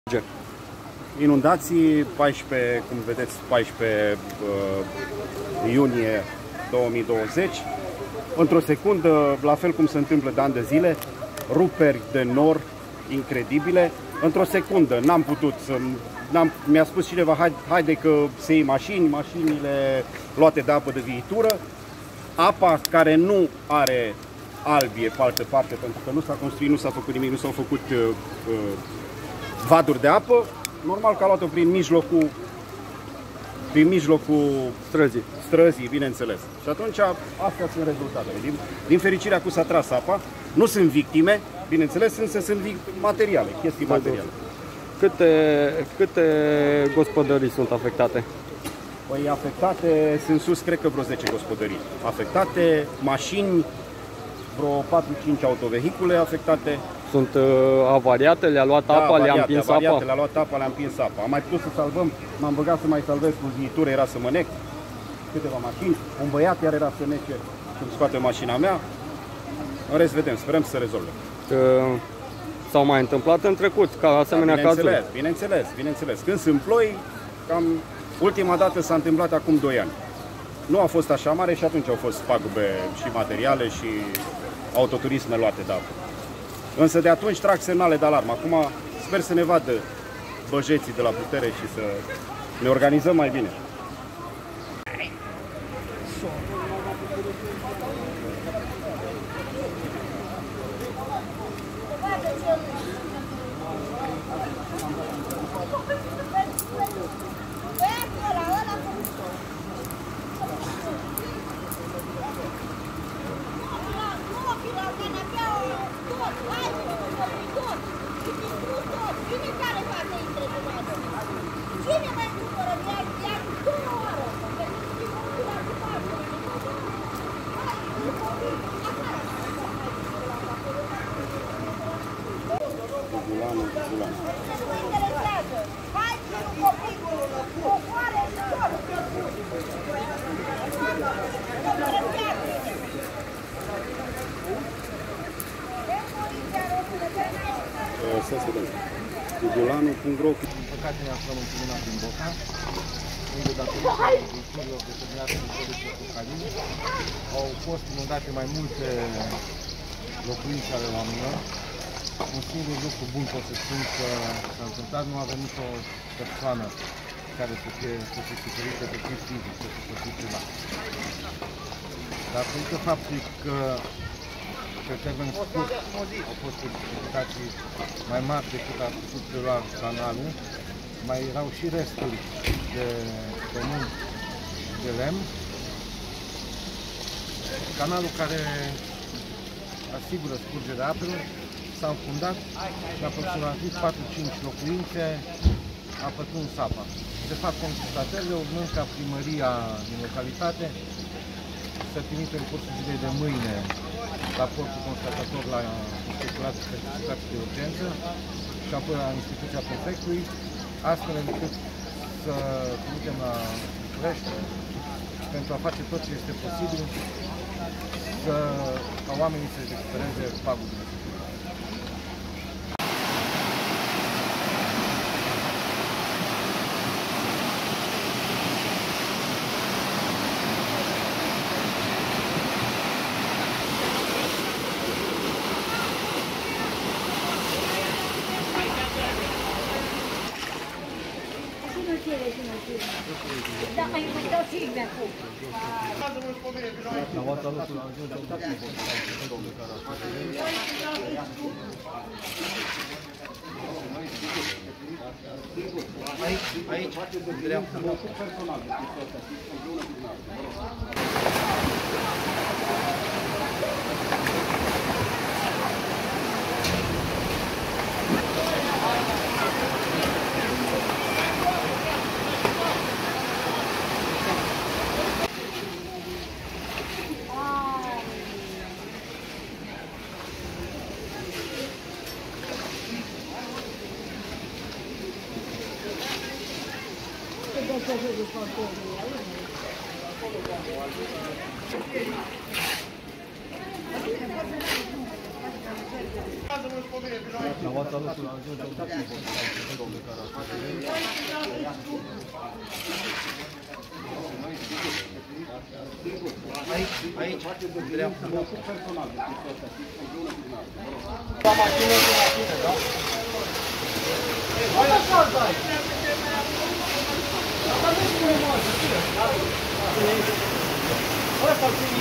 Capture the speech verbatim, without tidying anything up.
Inundații, paisprezece, cum vedeți, paisprezece uh, iunie două mii douăzeci. Într-o secundă, la fel cum se întâmplă de ani de zile, ruperi de nor incredibile. Într-o secundă n-am putut să... Mi-a spus cineva, haide, haide că se iei mașini, mașinile luate de apă de viitură. Apa care nu are albie pe altă parte, pentru că nu s-a construit, nu s-a făcut nimic, nu s-au făcut uh, uh, vaduri de apă, normal că a luat-o prin mijlocul, prin mijlocul străzii, străzii, bineînțeles. Și atunci astea sunt rezultatele. Din, din fericire acum s-a tras apa, nu sunt victime, bineînțeles, însă sunt materiale, chestii materiale. Câte, câte gospodării sunt afectate? Păi afectate sunt sus, cred că vreo zece gospodării. Afectate, mașini, vreo patru cinci autovehicule afectate. Sunt uh, avariate? Le-a luat da, apa, le-a împins apa? Le-a luat apa, le-a împins apa. Am mai putut să salvăm, m-am băgat să mai salvez cu viitură, era să mă nec câteva mașini. Un băiat iar era să nece când scoate mașina mea. În rest vedem, sperăm să se rezolve. Uh, S-au mai întâmplat în trecut, ca asemenea da, cazuri? Bineînțeles, bineînțeles, bineînțeles. Când sunt ploi, cam ultima dată s-a întâmplat acum doi ani. Nu a fost așa mare și atunci au fost pagube și materiale și autoturisme luate de apă. Însă de atunci trag semnale de alarmă. Acum sper să ne vadă băjeții de la putere și să ne organizăm mai bine. Gulanul punct ro. Din păcate ne aflăm împreună prin Boca, unde datorită victimilor determinate de soluții focalii au fost inundate mai multe locuințe ale oamenilor. Un singur lucru bun pot să spun că s-a întâmplat, nu avem nicio persoană care să fie, să fie suferită pe timp fizic, să fie suferită privat. Datorită faptului că pe termen scurt au fost precipitații mai mari decât a putut prelua canalul, mai erau și resturi de pământ de lemn. Canalul care asigură scurgerea apelor s-a înfundat și aproximativ patru cinci locuințe a pătruns apa. Se fac constatările, urmând ca primăria din localitate să trimite în cursul zilei de mâine raportul constatator la inspectoratul certificat de urgență și apoi la instituția prefectului, astfel încât să trimitem la București pentru a face tot ce este posibil să, ca oamenii să-și recupereze pagubele. Da, mai dau filme acum. Aici, aici, dreapta. Deixa eu ver o conteúdo aí. Aici, aici, dreapta. La mașină cu mașină, da? Hai așa, dai! Asta nu spune mă, să fie. Hai, fac